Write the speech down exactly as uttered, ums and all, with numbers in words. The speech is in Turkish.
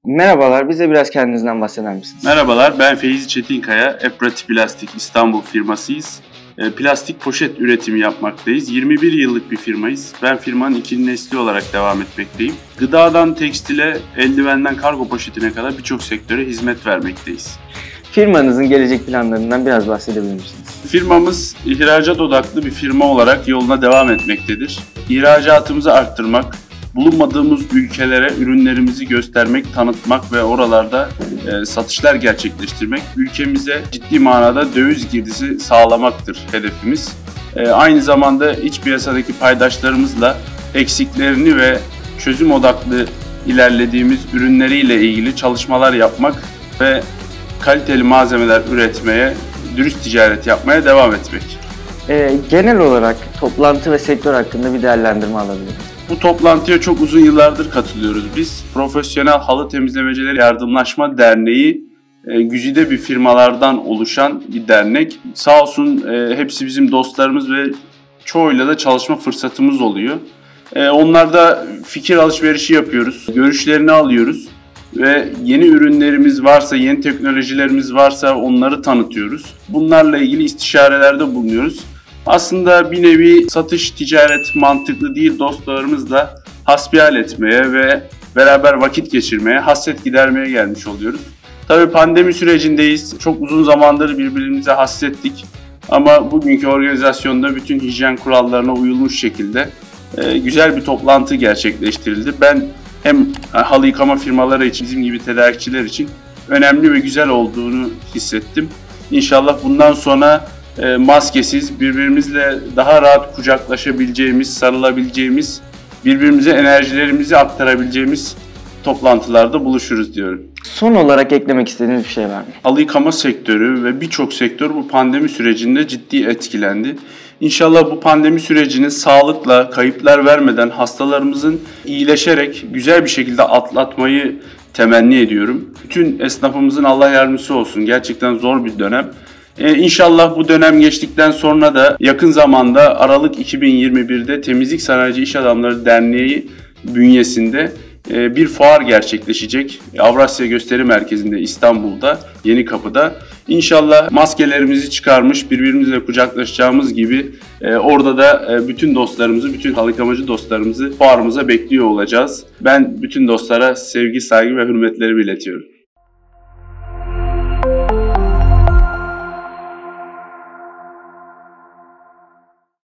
Merhabalar, bize biraz kendinizden bahseder misiniz? Merhabalar, ben Feyzi Çetinkaya, Eprati Plastik İstanbul firmasıyız. E, plastik poşet üretimi yapmaktayız. yirmi bir yıllık bir firmayız. Ben firmanın ikinci nesli olarak devam etmekteyim. Gıdadan tekstile, eldivenden kargo poşetine kadar birçok sektöre hizmet vermekteyiz. Firmanızın gelecek planlarından biraz bahsedebilir misiniz? Firmamız ihracat odaklı bir firma olarak yoluna devam etmektedir. İhracatımızı arttırmak, bulunmadığımız ülkelere ürünlerimizi göstermek, tanıtmak ve oralarda e, satışlar gerçekleştirmek, ülkemize ciddi manada döviz girdisi sağlamaktır hedefimiz. E, aynı zamanda iç piyasadaki paydaşlarımızla eksiklerini ve çözüm odaklı ilerlediğimiz ürünleriyle ilgili çalışmalar yapmak ve kaliteli malzemeler üretmeye, dürüst ticaret yapmaya devam etmek. Ee, genel olarak toplantı ve sektör hakkında bir değerlendirme alabiliriz. Bu toplantıya çok uzun yıllardır katılıyoruz biz. Profesyonel Halı Temizlemecileri Yardımlaşma Derneği e, güzide bir firmalardan oluşan bir dernek. Sağ olsun e, hepsi bizim dostlarımız ve çoğuyla da çalışma fırsatımız oluyor. E, onlarda fikir alışverişi yapıyoruz, görüşlerini alıyoruz ve yeni ürünlerimiz varsa, yeni teknolojilerimiz varsa onları tanıtıyoruz. Bunlarla ilgili istişarelerde bulunuyoruz. Aslında bir nevi satış, ticaret mantıklı değil, dostlarımızla hasbihal etmeye ve beraber vakit geçirmeye, hasret gidermeye gelmiş oluyoruz. Tabii pandemi sürecindeyiz. Çok uzun zamandır birbirimize hasrettik. Ama bugünkü organizasyonda bütün hijyen kurallarına uyulmuş şekilde e, güzel bir toplantı gerçekleştirildi. Ben hem halı yıkama firmaları için, bizim gibi tedarikçiler için önemli ve güzel olduğunu hissettim. İnşallah bundan sonra e, maskesiz, birbirimizle daha rahat kucaklaşabileceğimiz, sarılabileceğimiz, birbirimize enerjilerimizi aktarabileceğimiz toplantılarda buluşuruz diyorum. Son olarak eklemek istediğiniz bir şey var mı? Halı yıkama sektörü ve birçok sektör bu pandemi sürecinde ciddi etkilendi. İnşallah bu pandemi sürecini sağlıkla, kayıplar vermeden hastalarımızın iyileşerek güzel bir şekilde atlatmayı temenni ediyorum. Bütün esnafımızın Allah yardımcısı olsun. Gerçekten zor bir dönem. Ee, İnşallah bu dönem geçtikten sonra da yakın zamanda Aralık iki bin yirmi bir'de Temizlik Sanayici İş Adamları Derneği bünyesinde bir fuar gerçekleşecek. Avrasya Gösteri Merkezi'nde İstanbul'da, Yenikapı'da. İnşallah maskelerimizi çıkarmış, birbirimizle kucaklaşacağımız gibi orada da bütün dostlarımızı, bütün halı yıkamacı dostlarımızı fuarımıza bekliyor olacağız. Ben bütün dostlara sevgi, saygı ve hürmetlerimi iletiyorum.